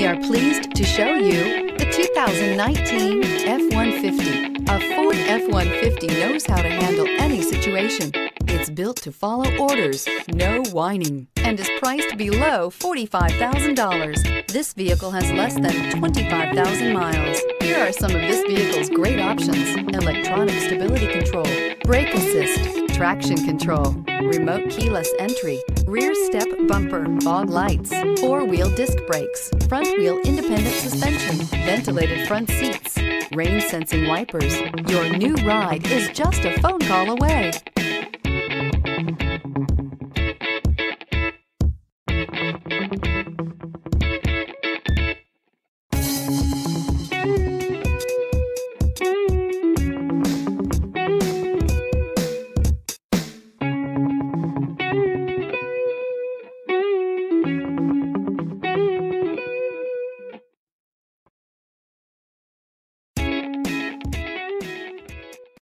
are pleased to show you the 2019 F-150. A Ford F-150 knows how to handle any situation. It's built to follow orders, no whining, and is priced below $45,000. This vehicle has less than 25,000 miles. Here are some of this vehicle's great options: electronic stability control, brake assist, traction control, remote keyless entry, rear step bumper, fog lights, four-wheel disc brakes, front wheel independent suspension, ventilated front seats, rain sensing wipers. Your new ride is just a phone call away.